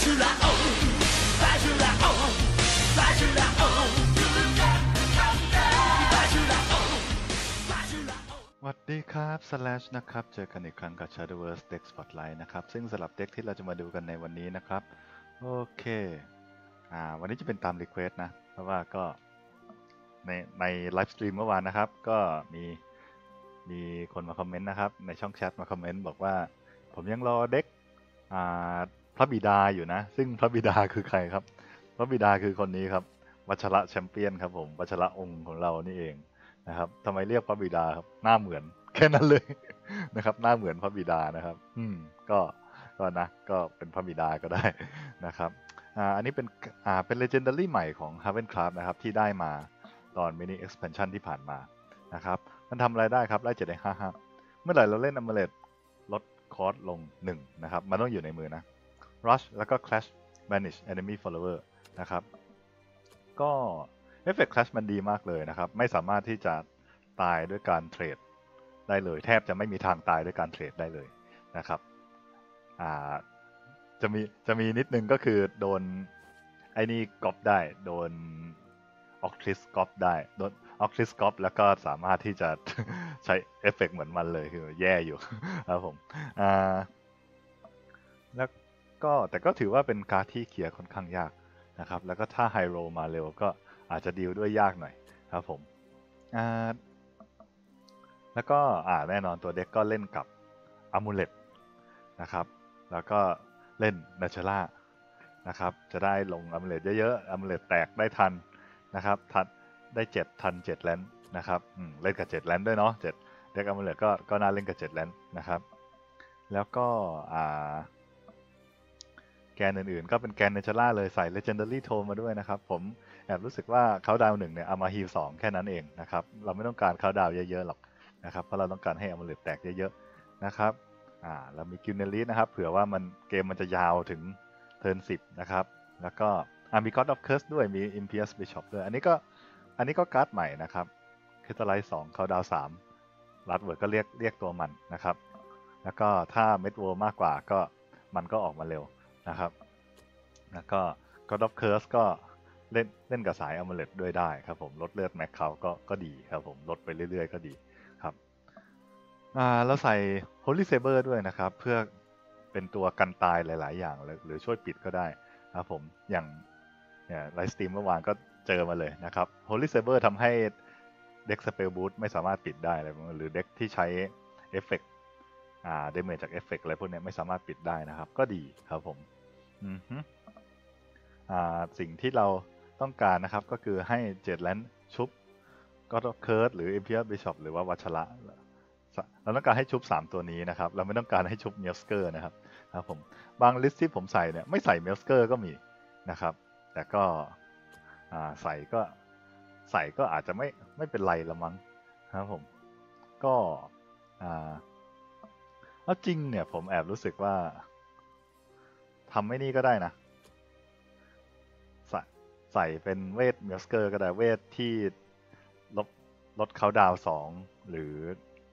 สวัสดีครับ Slash นะครับเจอกันอีกครั้งกับ Shadowverse Deck Spotlight นะครับซึ่งสำหรับเด็กที่เราจะมาดูกันในวันนี้นะครับโอเควันนี้จะเป็นตาม Request นะเพราะว่าก็ในไลฟ์สตรีมเมื่อวานนะครับก็มีคนมาคอมเมนต์นะครับในช่องแชทมาคอมเมนต์บอกว่าผมยังรอเด็กพระบิดาอยู่นะซึ่งพระบิดาคือใครครับพระบิดาคือคนนี้ครับวัชระแชมเปี้ยนครับผมวัชระองค์ของเรานี่เองนะครับทำไมเรียกพระบิดาครับหน้าเหมือนแค่นั้นเลย นะครับหน้าเหมือนพระบิดานะครับก็นะก็เป็นพระบิดาก็ได้นะครับอันนี้เป็น legendary ใหม่ของ Havencraft นะครับที่ได้มาตอน mini expansion ที่ผ่านมานะครับมันทำอะไรได้ครับไล่7ได้5เมื่อไหร่เราเล่น Amulet ลดคอสลง1นะครับมันต้องอยู่ในมือนะ Rush แล้วก็ Clash Banish Enemy Follower นะครับก็เอฟเฟกต์ Clash มันดีมากเลยนะครับไม่สามารถที่จะตายด้วยการเทรดได้เลยแทบจะไม่มีทางตายด้วยการเทรดได้เลยนะครับจะมีนิดนึงก็คือโดนไอ้นี่ก๊อปได้โดนออกทริสก๊อปได้โดนออกทริสก๊อปแล้วก็สามารถที่จะใช้เอฟเฟกต์เหมือนมันเลยคือแย่อยู่ ครับผมแล้วก็แต่ก็ถือว่าเป็นการ์ดที่เคลียร์ค่อนข้างยากนะครับแล้วก็ถ้าไฮโรมาเร็วก็อาจจะดีลด้วยยากหน่อยครับผมแล้วก็แน่นอนตัวเด็กก็เล่นกับอามูเลตนะครับแล้วก็เล่นนาเชล่านะครับจะได้ลงอามูเลตเยอะๆอามูเลตแตกได้ทันนะครับทันได้7ทัน7แลนด์นะครับเล่นกับ7แลนด์ด้วยเนาะ7เด็กอามูเลตก็น่าเล่นกับ7แลนด์นะครับแล้วก็แกนอื่นๆก็เป็นแกนเนเชล่าเลยใส่ Legendary Tome มาด้วยนะครับผมแอบรู้สึกว่าเขาดาว1เนี่ยเอามาฮีล2แค่นั้นเองนะครับเราไม่ต้องการเขาดาวเยอะๆหรอกนะครับเพราะเราต้องการให้อามูเลตแตกเยอะๆนะครับเรามีกิลเนลิสนะครับเผื่อว่าเกมมันจะยาวถึงเทิร์น10นะครับแล้วก็มี God of Curse ด้วยมี Impious Bishop ด้วยอันนี้ก็การ์ดใหม่นะครับคริสตัลไลท์2เขาดาว3ลัดเวิร์ดก็เรียกตัวมันนะครับแล้วก็ถ้าเมดโวมากกว่าก็มันก็ออกมาเร็วนะครับแล้วก็ God of Curse ก็เล่นกับสาย Amulet ด้วยได้ครับผมลดเลือดแม็กเขาก็ดีครับผมลดไปเรื่อยๆก็ดีครับแล้วใส่ Holy Saber ด้วยนะครับเพื่อเป็นตัวกันตายหลายๆอย่างหรือช่วยปิดก็ได้ครับผมอย่างไลฟ์สตรีมเมื่อวานก็เจอมาเลยนะครับ Holy Saber ทำให้เด็ก Spell Boost ไม่สามารถปิดได้เลยหรือเด็กที่ใช้เอฟเฟกต์เดเมจจากเอฟเฟกต์อะไรพวกนี้ไม่สามารถปิดได้นะครับก็ดีครับผมสิ่งที่เราต้องการนะครับก็คือให้เจ็ดแลนด์ชุบก็ต้องเคิร์ดหรือ Imperial Bishop หรือว่าวัชระเราต้องการให้ชุบ3ตัวนี้นะครับเราไม่ต้องการให้ชุบเมลสเกอร์นะครับผมบางลิสต์ที่ผมใส่เนี่ยไม่ใส่เมลสเกอร์ก็มีนะครับแต่ก็ใส่ก็อาจจะไม่เป็นไรละมั้งครับผมก็แล้วจริงเนี่ยผมแอบรู้สึกว่าทำไม่นี่ก็ได้นะใส่เป็นเวทเมลสเกอร์ก็ได้เวทที่ลดเขาดาว2หรือ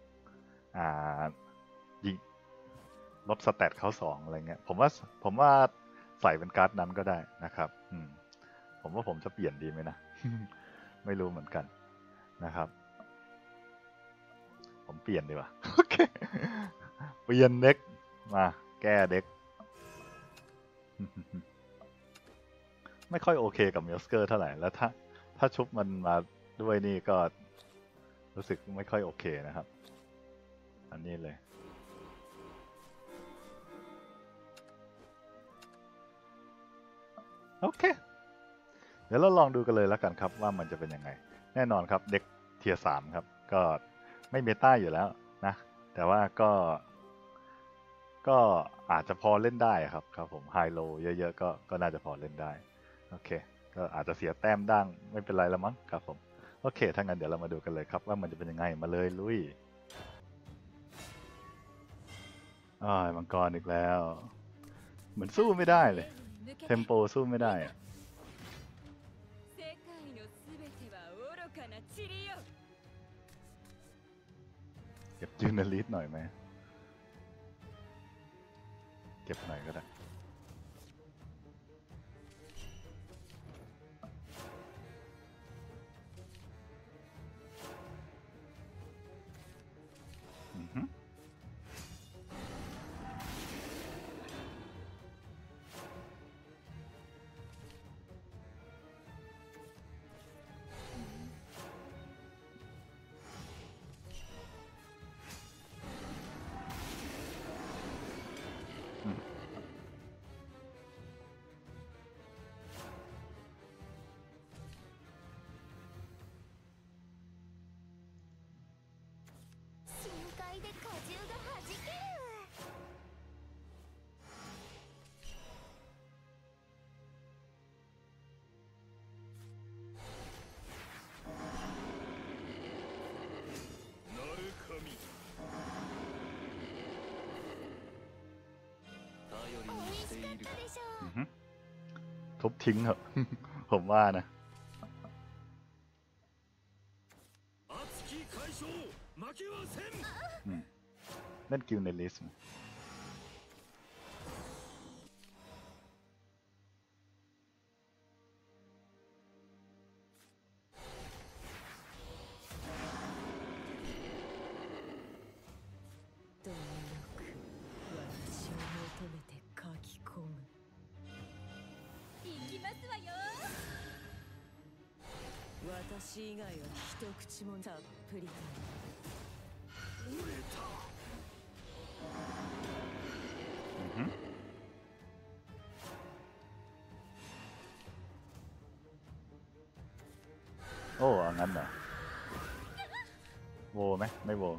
ยิงลดสเตตเขา2อะไรเงี้ยผมว่าใส่เป็นการ์ดนั้นก็ได้นะครับผมว่าผมจะเปลี่ยนดีไหมนะ ไม่รู้เหมือนกันนะครับผมเปลี่ยนดีกว่า โอเคเปลี่ยนเด็กมาแก้เด็ก ไม่ค่อยโอเคกับเมลสเกอร์เท่าไหร่แล้วถ้าชุบมันมาด้วยนี่ก็รู้สึกไม่ค่อยโอเคนะครับอันนี้เลยโอเคเดี๋ยวเราลองดูกันเลยแล้วกันครับว่ามันจะเป็นยังไงแน่นอนครับเด็กเทียร์3ครับก็ไม่เมตาอยู่แล้วนะแต่ว่าก็อาจจะพอเล่นได้ครับผมไฮโลเยอะๆก็น่าจะพอเล่นได้โอเคก็อาจจะเสียแต้มดั้งไม่เป็นไรแล้วมั้งครับผมโอเคถ้างั้นเดี๋ยวเรามาดูกันเลยครับว่ามันจะเป็นยังไงมาเลยลุยมังกรอีกแล้วเหมือนสู้ไม่ได้เลยเทมโปสู้ไม่ได้เก็บจูเนลิสหน่อยไหมเก็บหน่อยก็ได้อือฮึทุบทิ้งเหรอ ผมว่านะอืมเล่นกิลในลิสต์どうよく私を求めて書き込む。行きますわよ。私以外は一口もたっぷりと。 อือฮึโอ้เอางั้นเหรอโวไหมไม่โว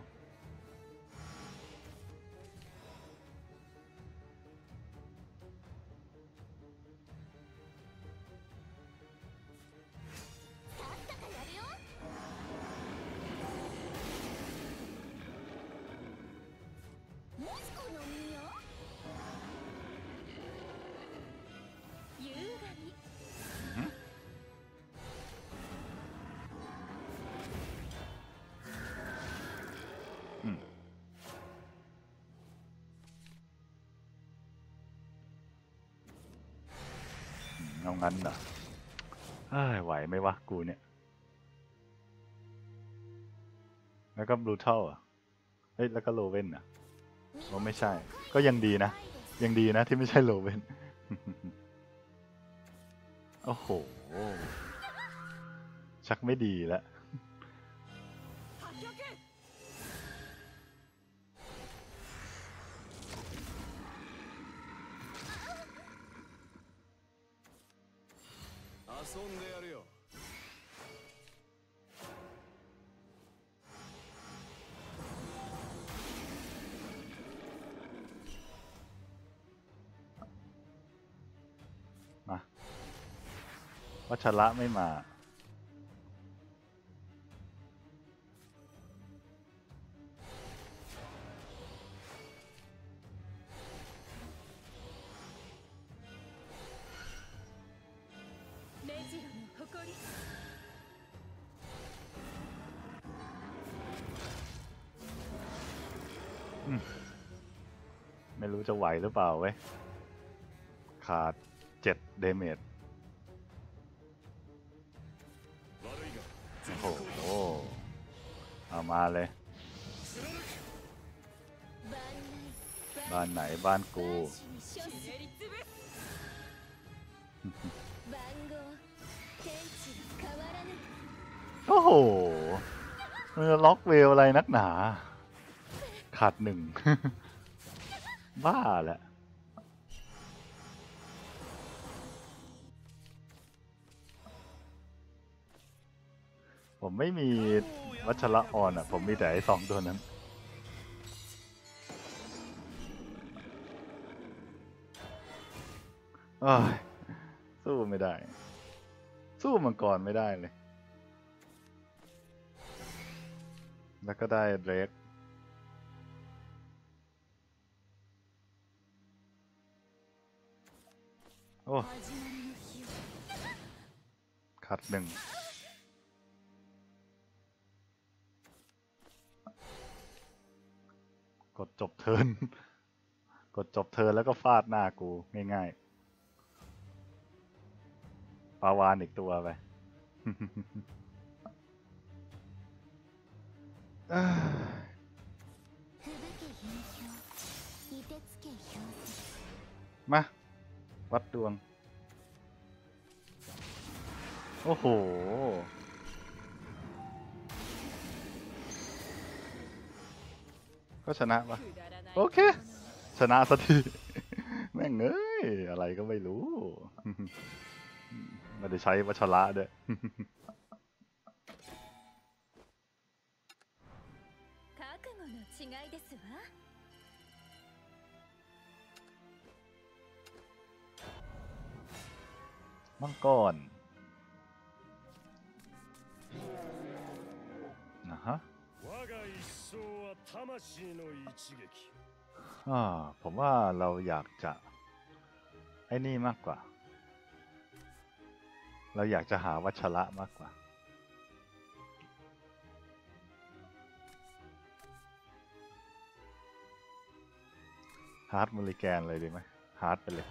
อือฮึอืมเอางั้นเหรอเอ้ยไหวไหมวะกูเนี่ยแล้วก็บลูทัลอ่ะเฮ้ยแล้วก็โลเว่นอ่ะโอ้ไม่ใช่ก็ยังดีนะยังดีนะที่ไม่ใช่โลเว่น โอ้โหชักไม่ดีแล้ว遊んでやるよ。 มาวัชระไม่มาメジロの誇り。 ไม่รู้จะไหวหรือเปล่าเว้ยขาด7เดเมจ悪いがโอ้โหเอามาเลยบ้านไหนบ้านกู โอ้โหมันจะล็อกเวลอะไรนักหนา ขาด1 บ้าแหละ ผมไม่มีวัชระออนอ่ะ ผมมีแต่ไอ้2ตัวนั้นอ้ายสู้ไม่ได้ สู้มังกรไม่ได้เลย แล้วก็ได้เดรกโอ้ขาด1กดจบเทิร์น กดจบเทิร์นแล้วก็ฟาดหน้ากูง่ายๆปาวานอีกตัวไป มา วัดดวง โอ้โห ก็ชนะปะโอเค ชนะสักที แม่งเอ้ย อะไรก็ไม่รู้ ไม่ได้ใช้วัชระด้วย覚悟の違いですわ。 มังกรนะฮะ我が一生は魂の一撃。 ผมว่าเราอยากจะอ้นี่มากกว่า เราอยากจะหาวัชระมากกว่าฮาร์ดมูลิแกนเลยดีไหมฮาร์ดไปเลย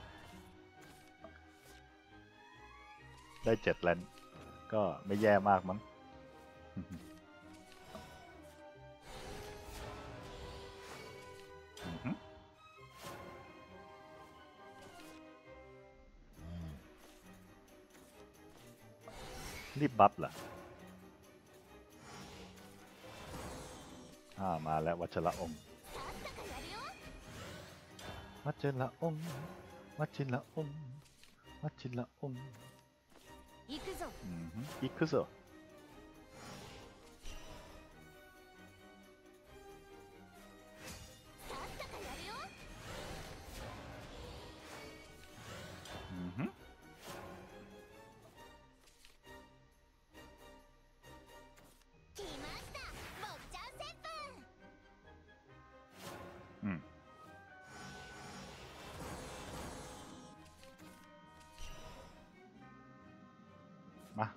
ได้7 แลนด์ก็ไม่แย่มากมั้ง อือหือรีบบัฟเหรอมาแล้ววัชระองค์วัชระองค์วัชระองค์วัชระองค์行くぞ行くぞ来ました坊ちゃん旋風มา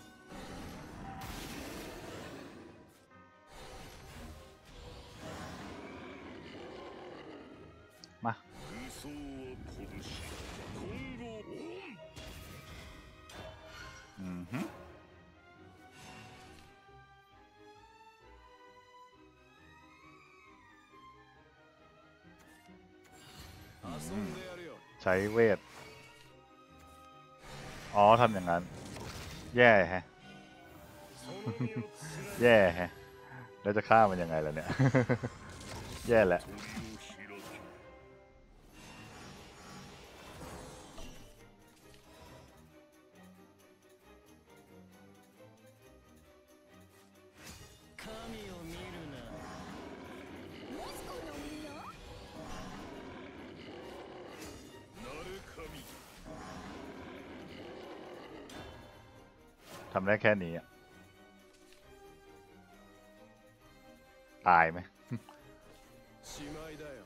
武装は拳今後オン遊んでやるよใช้เวท อ๋อทำอย่างนั้น แย่แฮะその身をつらいแย่แฮะ แล้วจะฆ่ามันยังไงล่ะเนี่ย แย่แหละ鳥を開け神を見るな。 モスコの実よなる神ทำได้แค่นี้อะตายไหมしまいだよ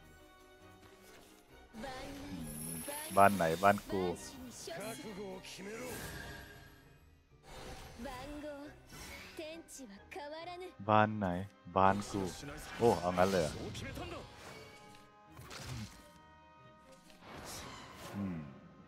万บ้านไหนบ้านกู来万死に処覚す悟を決めろ番号天地は変わらぬบ้านไหน บ้านกูしないさโอ้ เอางั้นเลยเหรอそう決めたんだอืม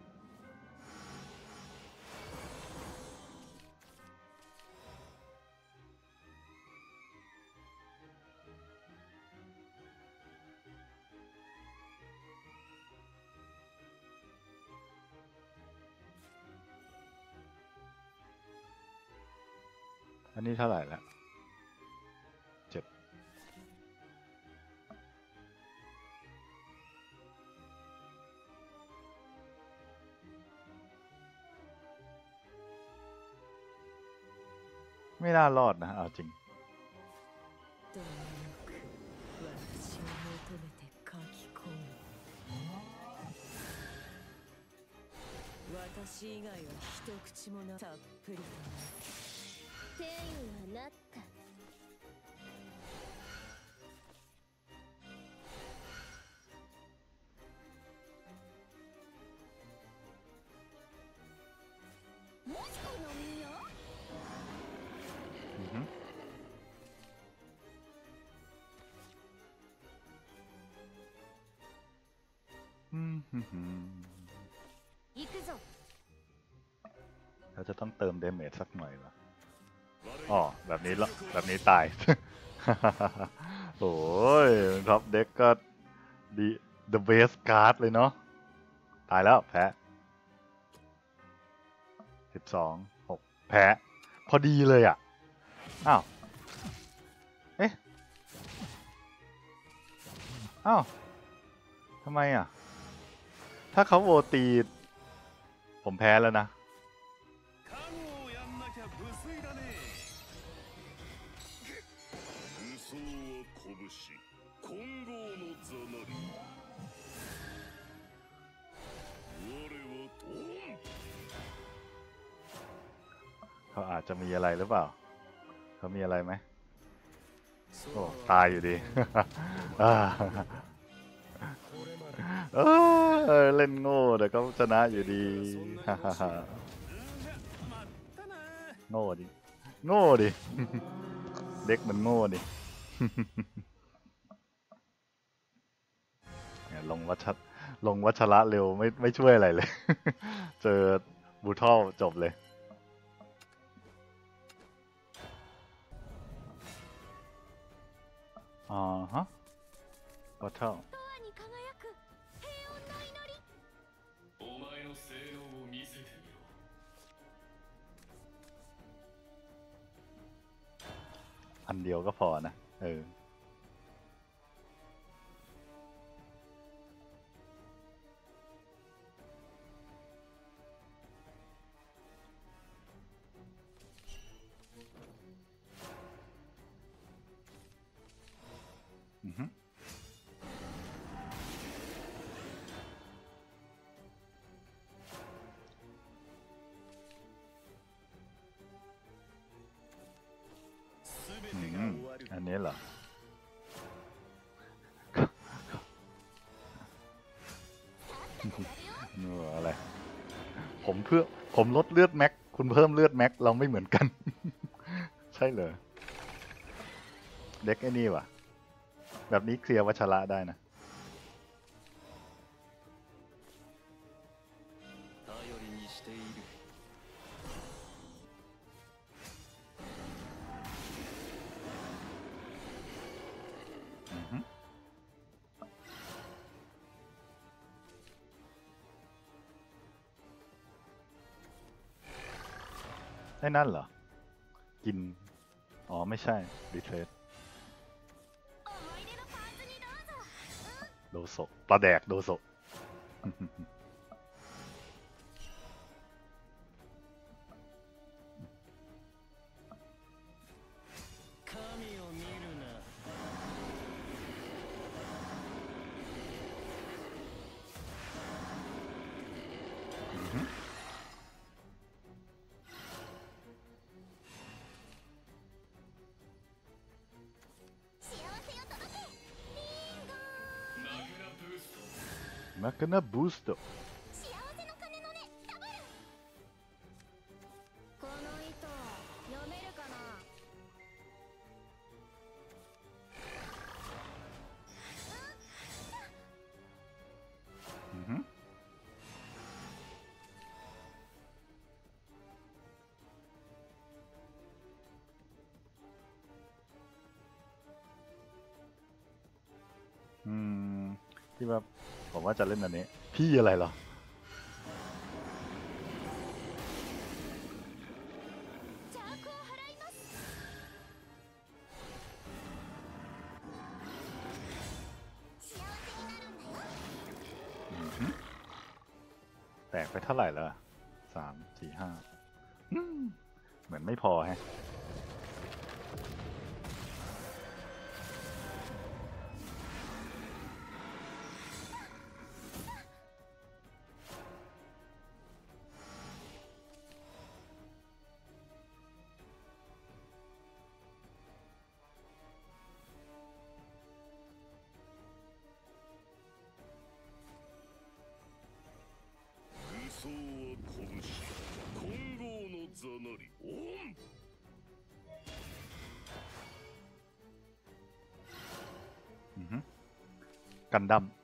อันนี้เท่าไหร่ละ7ไม่น่ารอดนะ เอาจริงどうよく私を求めて書き込む私以外は一口もなたっぷりとな天はなったモスコの実よอือหืออืมหือหือ行くぞเราจะต้องเติมเดเมจสักหน่อยเหรอ悪いอ๋อ แบบนี้ละแบบนี้ตาย โอ้ยท็อปเด็กก็ดี the best card เลยเนาะ ตายแล้วแพ้12 6 แพ้ พอดีเลยอ่ะ อ้าว เอ๊ะ อ้าว ทำไมอ่ะ ถ้าเขาโหวตตี ผมแพ้แล้วนะ覚悟をやんなきゃ無粋だね武装は拳金剛の座なり我はドンเขาอาจจะมีอะไรหรือเปล่า เขามีอะไรไหมそうโอ้ ตายอยู่ดี อ่าこれまでเอ้ยเล่นโง่แต่ก็ชนะอยู่ดีฮ่าฮ่าฮ่าまったなโง่ดิโง่ดิ เด็กมันโง่ดิ เนี่ยลงวัชระเร็วไม่ช่วยอะไรเลย เจอบูทัลจบเลยอ่าฮะบูทัล永遠に輝く平穏の祈り。 お前の性能を見せてみろ。 อันเดียวก็พอนะ อือฮึ全てが終わるอันนี้เหรอ นู่นอะไร ผมลดเลือดแม็ก คุณเพิ่มเลือดแม็ก เราไม่เหมือนกัน ใช่เหรอ เด็กไอ้นี่ว่ะ แบบนี้เคลียร์วัชระได้นะ頼りにしているอือฮึไอ้นั่นเหรอ กิน อ๋อ ไม่ใช่ รีเทรส思い出のパーツにどうぞ。 โดโซะปลาแดกโดโซะ神を見るなอือฮึ幸せを届け。リンゴ。 マグナブースト。 マグナブースト幸せの鐘の音ダブル。この糸読めるかな。 อือฮึที่ว่าผมว่าจะเล่นอันนี้ พี่อะไรเหรอ邪悪を払います。幸せになるんだよ。 อือฮึแตกไปเท่าไหร่แล้วอะ3 4 5เหมือนไม่พอแฮะ武装は拳、金剛の座なり。オン。 อือฮึกันดั้ม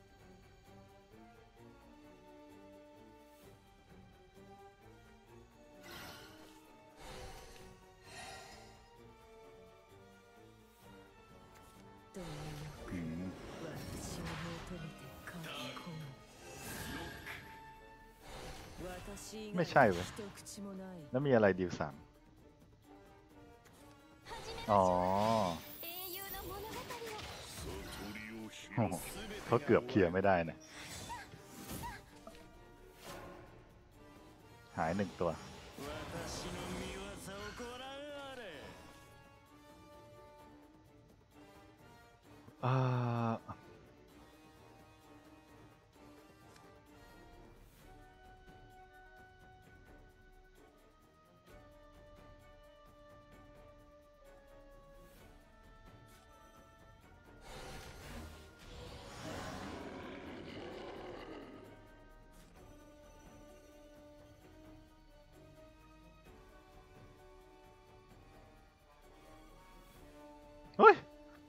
貪欲。 อืม私を求めて書き込む。私以ไม่外ใช่เว้ย一口もない。 แล้วมีอะไรดิว3 始めましอ๋อょう。英雄の物語を。 悟りをโอ้โห開く。 เขาเกือบเคลียร์ไม่ได้นะหาย1 ตัว私の見業をご覧あれอ่า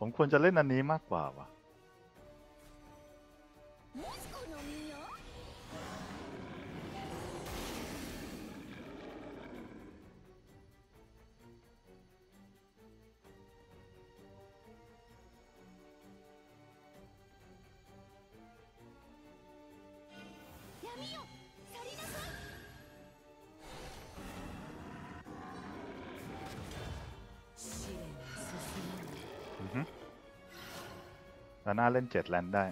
ผมควรจะเล่นอันนี้มากกว่าว่ะモスコの実よ闇よ去りなさい試練に進まないอือฮึแต่น่าเล่น7แลนด์ได้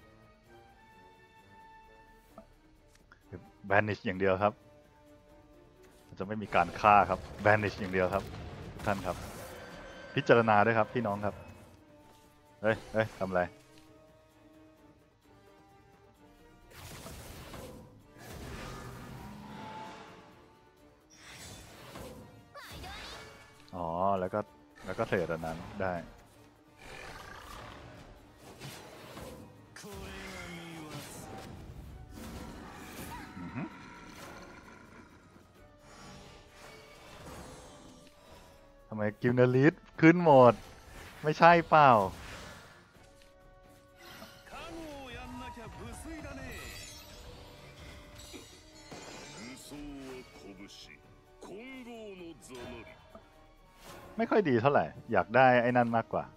แบนิชอย่างเดียวครับมันจะไม่มีการฆ่าครับแบนิชอย่างเดียวครับทุกท่านครับ พิจารณาด้วยครับพี่น้องครับเฮ้ยเฮ้ยทำอะไรอ๋อแล้วก็เทรดอันนั้นได้これが見業อือฮึทำไมกิลเนลิสขึ้นหมด ไม่ใช่เปล่า加護をやんなきゃ無粋だね武装は拳金剛の座なりไม่ค่อยดีเท่าไหร่ อยากได้ไอ้นั่นมากกว่า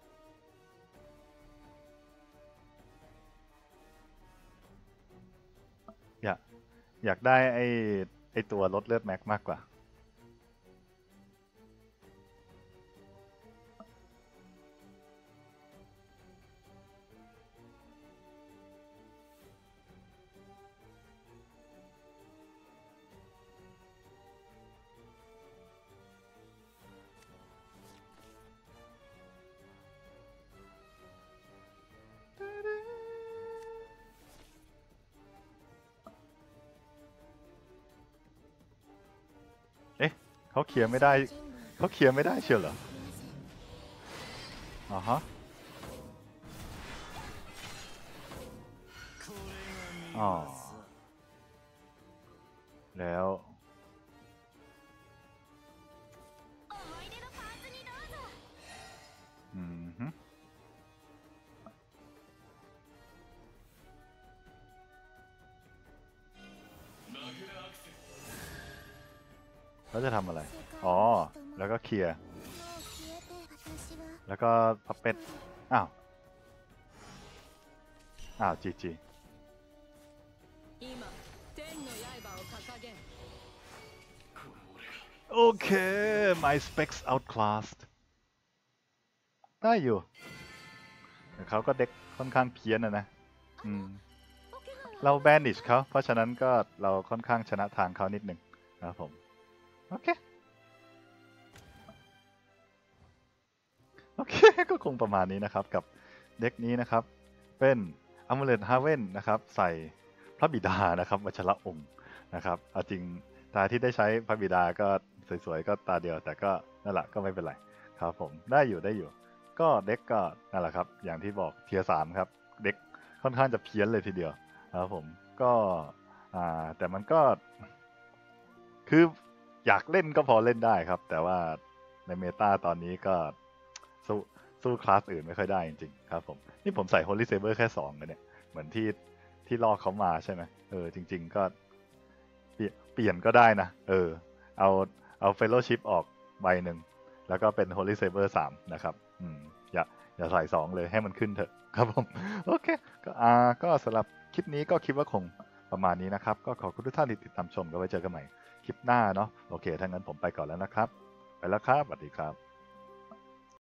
อยากได้ไอ้ตัวลดเลือดแม็กมากกว่า เอ๊ะเขาเคลียร์ไม่ได้ เขาเคลียร์ไม่ได้เชียวเหรออ๋อฮะこれが見あ業แล้ว思い出のパーツにどうぞอืมฮึเขาจะทำอะไร อ๋อ แล้วก็เคลียร์ แล้วก็พับเป็ด อ้าว อ้าวจีจี今天の刃を掲げんโอเค my specs outclassed ได้อยู่แต่เขาก็เด็กค่อนข้างเพี้ยนนะ อืมお怪我はเราแบนิชเขา เพราะฉะนั้นก็เราค่อนข้างชนะทางเขานิดหนึ่งนะครับผม โอเค โอเค ก็คงประมาณนี้นะครับกับเด็กนี้นะครับ เป็น Amulet Haven นะครับ ใส่พระบิดานะครับวัชระองค์นะครับเอาจริงตาที่ได้ใช้พระบิดาก็สวยๆก็ตาเดียว แต่ก็นั่นแหละก็ไม่เป็นไรครับผมได้อยู่ ก็เด็กก็นั่นแหละครับ อย่างที่บอกเทียร์3ครับ เด็กค่อนข้างจะเพี้ยนเลยทีเดียวครับผมก็แต่มันก็ คืออยากเล่นก็พอเล่นได้ครับ แต่ว่าในเมตาตอนนี้ก็สู้คลาสอื่นไม่ค่อยได้จริงๆครับผมนี่ผมใส่ Holy Saber แค่2กันเนี่ยเหมือนที่ลอกเขามาใช่ไหมจริงๆก็เปลี่ยนก็ได้นะเอา Fellowship ออกใบหนึ่งแล้วก็เป็น Holy Saber 3นะครับอย่าใส่2เลยให้มันขึ้นเถอะครับผมโอเคก็สำหรับคลิปนี้ก็คิดว่าคงประมาณนี้นะครับก็ขอบคุณทุกท่านที่ติดตามชมก็ไว้เจอกันใหม่คลิปหน้าเนาะโอเคถ้างั้นผมไปก่อนแล้วนะครับไปแล้วครับสวัสดีครับ